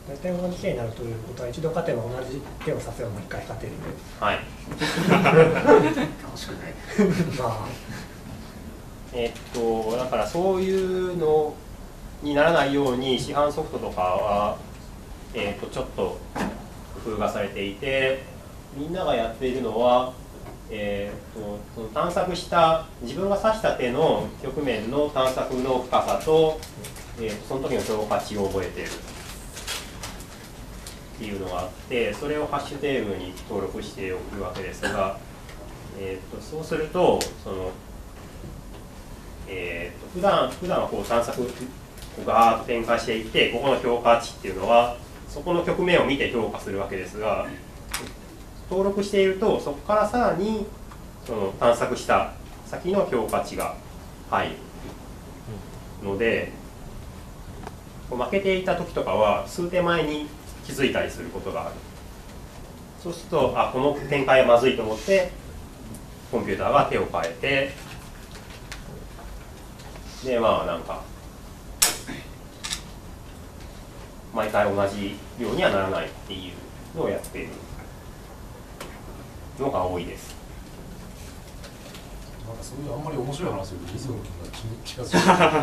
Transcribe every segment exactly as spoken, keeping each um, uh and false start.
大体同じ手になるということは、一度勝てば同じ手を指せばもう一回勝てるので、 はい楽しくないまあえっとだからそういうのにならないように市販ソフトとかは、えっとちょっと工夫がされていて、みんながやっているのは、えー、とその探索した自分が指した手の局面の探索の深さと、えー、とその時の評価値を覚えているっていうのがあって、それをハッシュテーブルに登録しておくわけですが、えー、とそうするとその、えー、と普段普段はこう探索をガーッと展開していて、ここの評価値っていうのはそこの局面を見て評価するわけですが、登録しているとそこからさらにその探索した先の評価値が入るので、負けていた時とかは数手前に気づいたりすることがある。そうすると、あ、この展開はまずいと思ってコンピューターが手を変えて、でまあなんか毎回同じようにはならないっていうのをやっているのが多いです。 なんかそういうあんまり面白い話を水野君が気がつい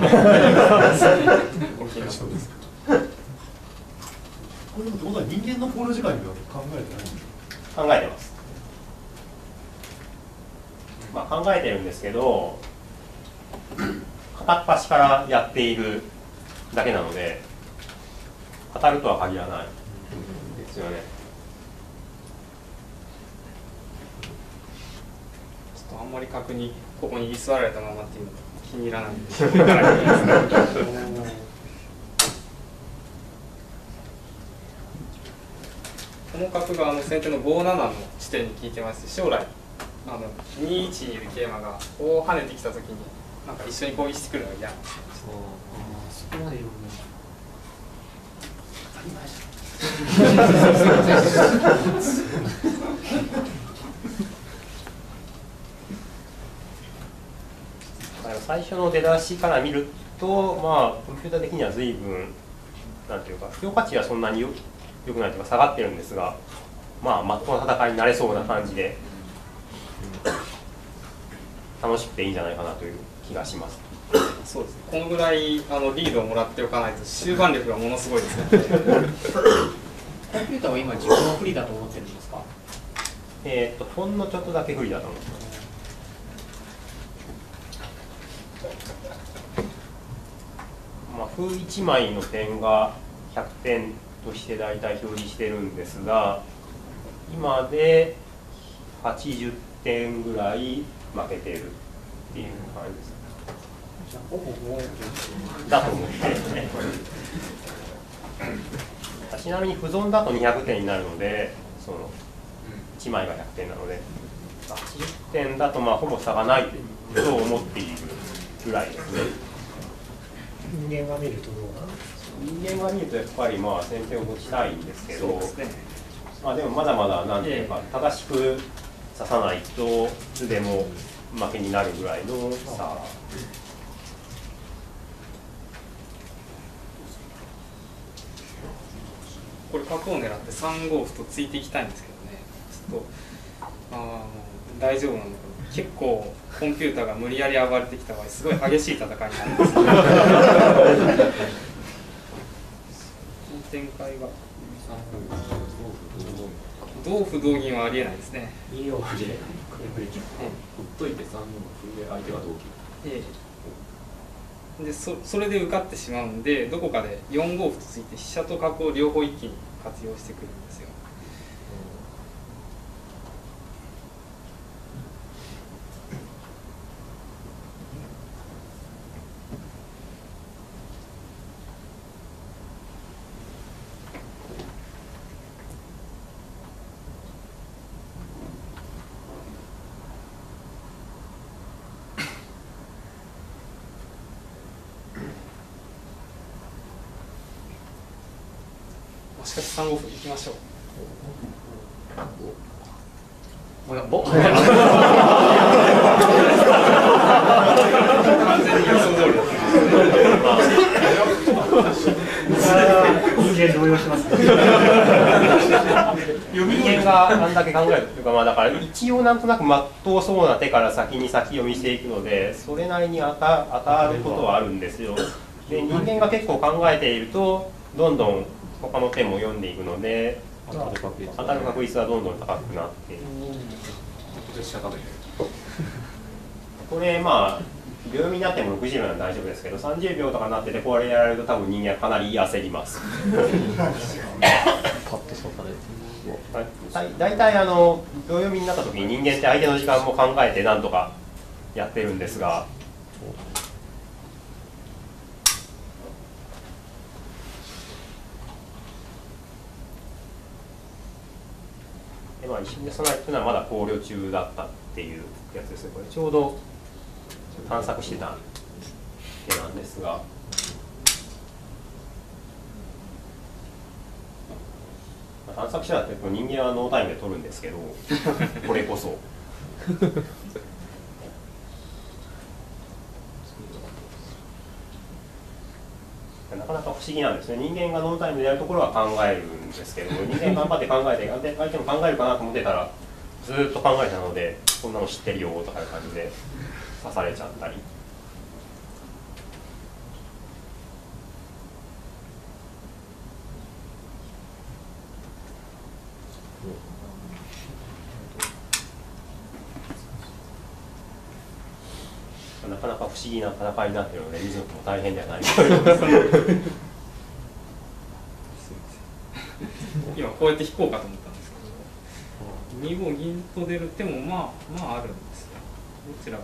てそうですけど、これ本当は人間の考慮時間には考えてないんですか？ 考えてます。まあ、考えてるんですけど、片っ端からやっているだけなので当たるとは限らないですよね。 ちょっとあんまり確認ここに居座られたままっていうのが気に入らないんで行かないといけないですね。この角があの先手のごななの地点に効いてますし、将来あのにいちにいる桂馬がこう跳ねてきたときになんか一緒に攻撃してくるのが嫌なんですよ。 そこまで読むの当たり前じゃん。最初の出だしから見ると、まあコンピューター的には随分なんていうか評価値はそんなによ良くないというか下がってるんですが、まあまっとうな戦いになれそうな感じで、楽しくていいんじゃないかなという気がします。 そうですね。このぐらいあのリードをもらっておかないと終盤力がものすごいですね。 コンピューターは今自分は不利だと思ってるんですか？ えっとほんのちょっとだけ不利だと思います。まあ、歩いちまいの点がひゃくてんとして大体表示してるんですが、今ではちじゅってんぐらい負けてるっていう感じです。 じゃあほぼもうだと思ってちなみに不存だとにひゃくてんになるので、そのいちまいがひゃくてんなのではちじゅってんだとまあほぼ差がないと思っているぐらいですね。 人間が見るとどうなんですか？ 人間が見るとやっぱりまあ先手を持ちたいんですけど、 そうですね。 まあでもまだまだなんていうか正しく指さないといつでも負けになるぐらいの差。 これ角を狙ってさんご歩と突いていきたいんですけどね、ちょっとあ大丈夫なんだけど、結構コンピューターが無理やり暴れてきた場合すごい激しい戦いになるんですよ。この展開が同歩同銀はありえないですね。 に四歩でほっといてさんの歩で相手が同金。 ええ、で そ, それで受かってしまうんで、どこかでよんご歩とついて飛車と角を両方一気に活用してくるんですよ。しかしさんご歩行きましょう。 おやぼ完全に予想通りだった。 言動揺しますね。 人間があんだけ考えるというか、まあ、だから一応なんとなくまっとうそうな手から先に先読みしていくので、それなりに当た当たることはあるんですよ。で人間が結構考えているとどんどん他の手も読んでいくので、当たる確率当たる確率はどんどん高くなっている。これまあ秒読みになってもろくじゅうびょうなら大丈夫ですけど、さんじゅうびょうとかになっててこれやられると多分人間はかなり焦ります。だいたいあの秒読みになった時に人間って相手の時間も考えてなんとかやってるんですが、でまあ、一瞬で備えっていうのはまだ考慮中だったっていうやつですね。これちょうど探索してた手なんですが、探索者だって人間はノータイムで取るんですけど、これこそ。なかなか不思議なんですね。人間がノータイムでやるところは考えるんですけど、人間頑張って考えて、相手も考えるかなと思ってたら、ずっと考えたので、こんなの知ってるよとかいう感じで刺されちゃったり。なかなか不思議な戦いになっているので、水野君も大変ではないと思います。 今こうやって引こうかと思ったんですけど、にご銀と出る手もまあまああるんですよ。どちらが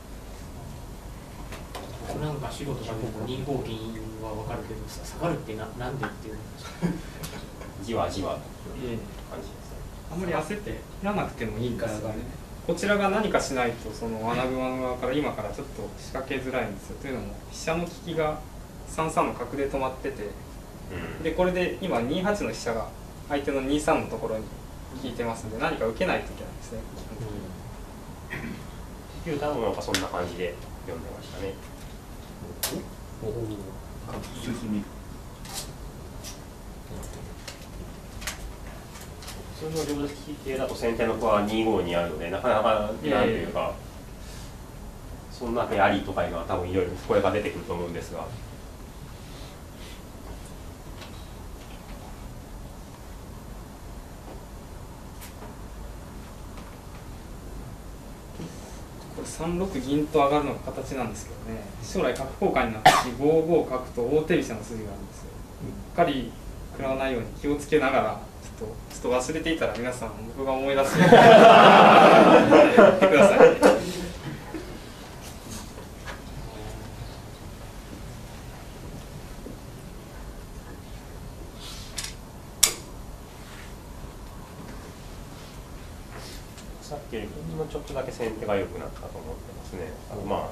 なんか素人がにご銀は分かるけどさ、下がるってななんでっていうのじわじわとええ感じですね。 あんまり焦ってやらなくてもいいんですがね。こちらが何かしないと、その穴熊側から今からちょっと仕掛けづらいんですよ。というのも飛車の利きがさんさんの角で止まってて、 うん、ででこれで今にはちの飛車が相手のにさんのところに利いてますので、何か受けないといけないんですね。 結局多分なんかそんな感じで読んでましたね。普通の両利き系だと先手の歩はにごにあるので、なかなかなんていうか、そんな手ありとかいうのは多分いろいろ声が出てくると思うんですが。 これさんろく銀と上がるのが形なんですけどね、将来角交換になった時ごご角と大手飛車の筋があるんですよ。うっかり食らわないように気をつけながら、ちょっとちょっと忘れていたら皆さん僕が思い出すようにやってください。 さっきよりほんのちょっとだけ先手が良くなったと思ってますね。あのまあ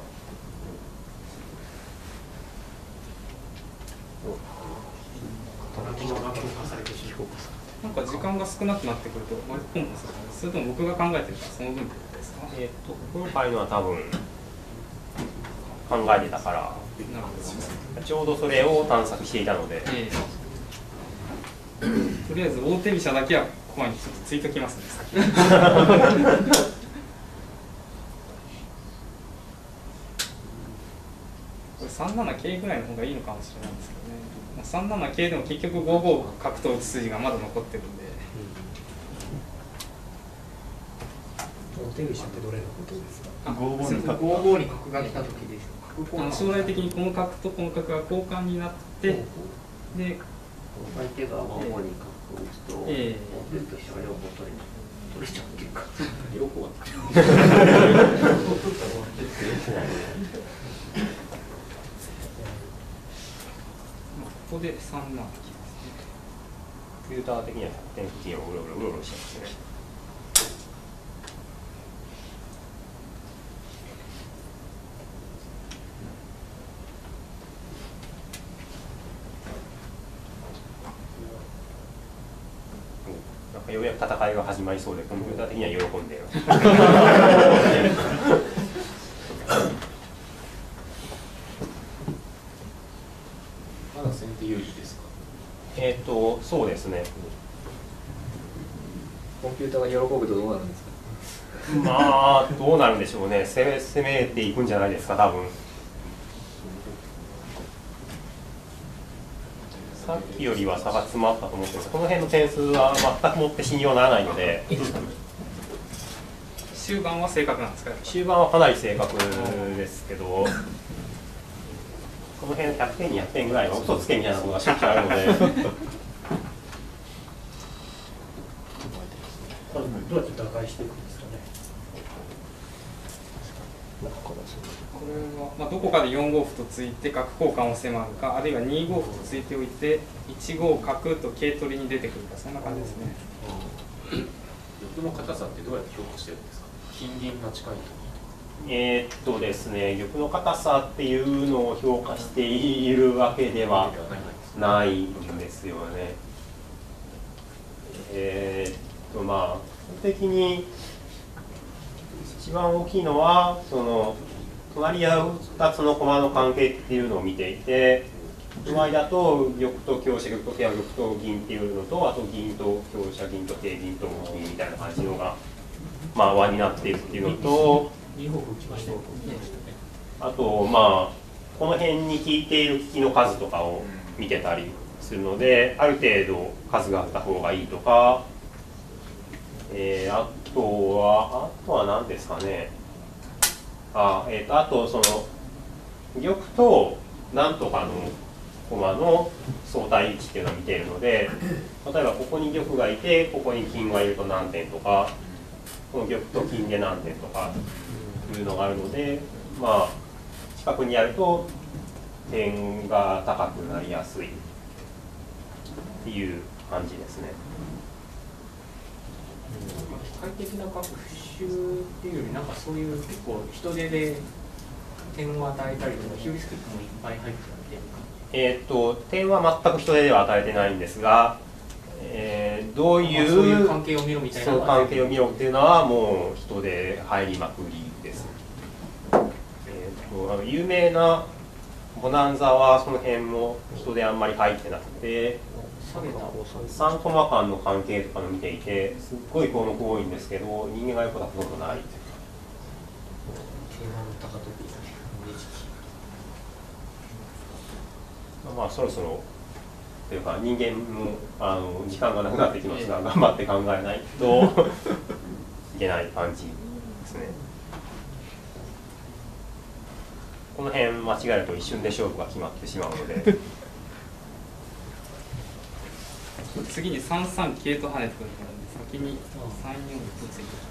なんか時間が少なくなってくると割り込むんですかね。それとも僕が考えてるからその分ってことですか。 えー、と今回のは多分考えてたから、 なるほど。 ちょうどそれを探索していたので、 ええとりあえず大手飛車だけはここにちょっとついときますね。先にこれさんなな桂ぐらいの方がいいのかもしれないんですけどね。さんなな桂でも結局ごご角と打つ筋がまだ残ってるんで。 大手飛車ってどれのことですか。 あごごに角が来た時ですあの将来的にこの角とこの角が交換になって、で相手がごごに角を打つと、 ええ大手と飛車が両方取れ取れちゃうっていうか、 両方はここでさんなな桂ですね。 フィルター的にはひゃくてん付近をうろうろうろうろしてますね。なんかようやく戦いが始まりそうで、コンピューター的には喜んでいる。 まだ先手有利ですか。 えっ、とそうですね。 コンピューターが喜ぶとどうなるんですか。 まあどうなるんでしょうね。攻め攻めていくんじゃないですか多分。さっきよりは差が詰まったと思ってるんですが、この辺の点数は全くもって信用ならないので。 終盤は正確なんですか。 終盤はかなり正確ですけど、この辺ひゃくてんにひゃくてんぐらいは嘘つけみたいなことがしょっちゅうあるので。 これどうやって打開していくんですかね。 これは、まあ、どこかでよんごう歩と突いて角交換を迫るか、あるいはにごう歩と突いておいていちご角と桂取りに出てくるか、そんな感じですね。 玉の硬さってどうやって評価してるんですか。金銀が近いと。 えーっとですね、玉の硬さっていうのを評価しているわけではないんですよね。えーっとまあ基本的に一番大きいのはその隣り合うふたつの駒の関係っていうのを見ていて、場合だと玉と香車、玉と桂、玉と銀っていうのと、あと銀と香車、銀と桂、銀と銀みたいな感じのがまあ輪になっているっていうのと、 にごう歩打ちましたね。 あとまあこの辺に効いている利きの数とかを見てたりするので、ある程度数があった方がいいとか、えー、あとはあとは何ですかね。あ、えーと、あとその玉となんとかの駒の相対位置っていうのを見ているので、例えばここに玉がいてここに金がいると何点とか、この玉と金で何点とかいうのがあるので、まあ近くにやると点が高くなりやすいっていう感じですね。 機械的な学習っていうより、なんかそういう結構人手で点を与えたりとか、ヒューリスティックもいっぱい入ってるえー、と点は全く人手では与えてないんですが、えー、どういう、 そういう関係を見ろみたいなその関係を見ろっていうのはもう人で入りまくりです。えー、とあの有名なボナンザはその辺も人であんまり入ってなくて、さんコマ間の関係とかの見ていてすっごい項目多いんですけど、人間がやることはほとんどない。まあそろそろというか人間もあの時間がなくなってきますが、頑張って考えないといけない感じですね。この辺間違えると一瞬で勝負が決まってしまうので。 次にさんさん桂と跳ねてくるので、先にさんよんとついて